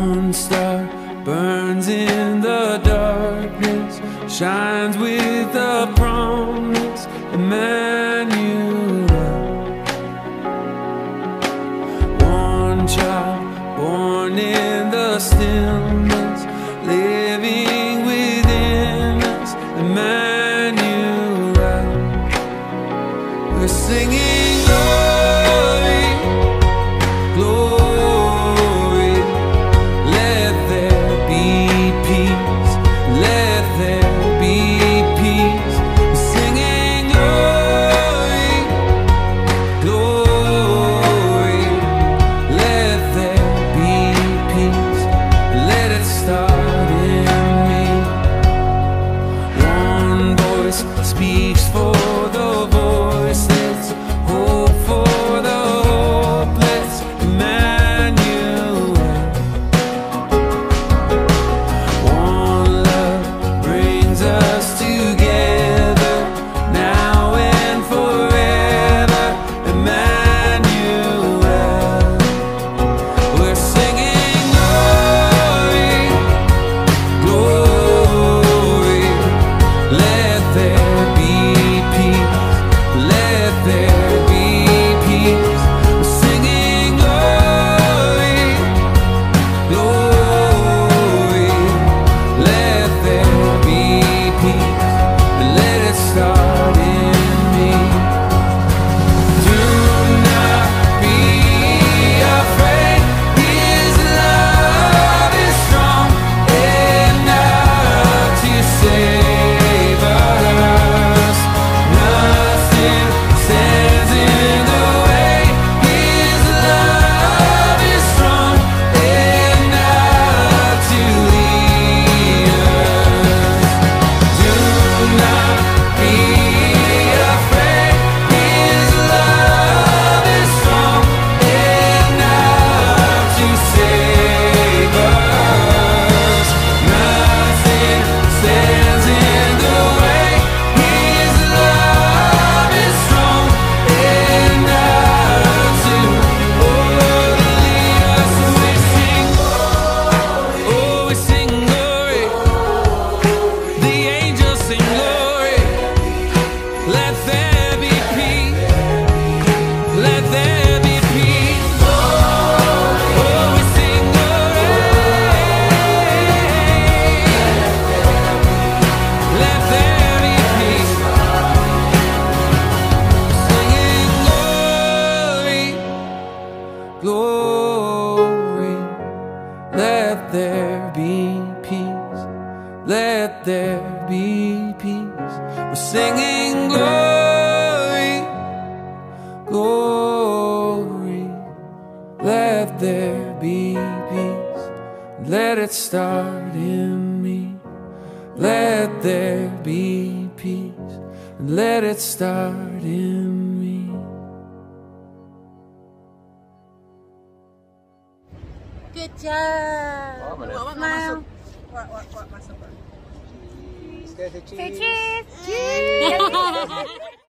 One star burns in the darkness, shines with a promise, Emmanuel. One child born in the stillness, living within us, Emmanuel. We're singing glory, glory. Let there be peace, let there be peace. We're singing glory, glory. Let there be peace, let it start in me. One voice speaks for the voiceless, hope for the hopeless, Emmanuel. One love brings us together, now and forever, Emmanuel. We're singing glory, glory. Let there be peace, let there be peace. We're singing glory, glory. Let there be peace, let it start in me. Do not be afraid, His love is strong enough to save us. Nothing stands in the way. His love is strong enough to lead us. Do not be afraid. His love is strong enough to save us. Nothing stands in the way. His love is strong enough to lead us. We sing, oh, we sing glory. The angels sing glory. Let there be peace, let there be peace. Oh, we sing glory. Let there be peace. Singing glory, glory. Let there be peace, let there be peace. We're singing glory, glory. Let there be peace, let it start in me. Let there be peace, let it start in me. Good job. What Mau. masuk? Say cheese. Cheese.